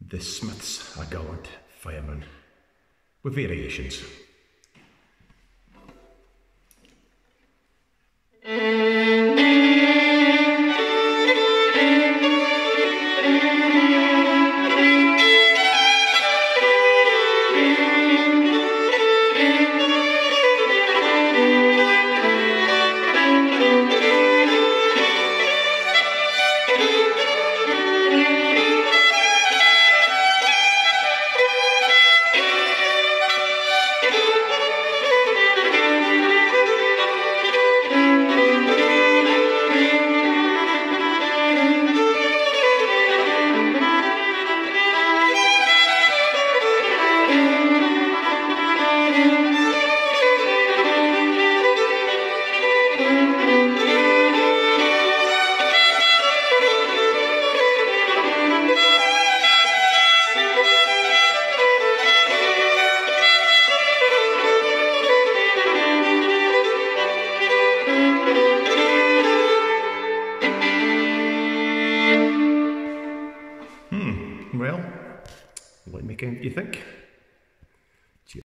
The Smiths a Gallant Fireman, with variations. Well, let me know what you think.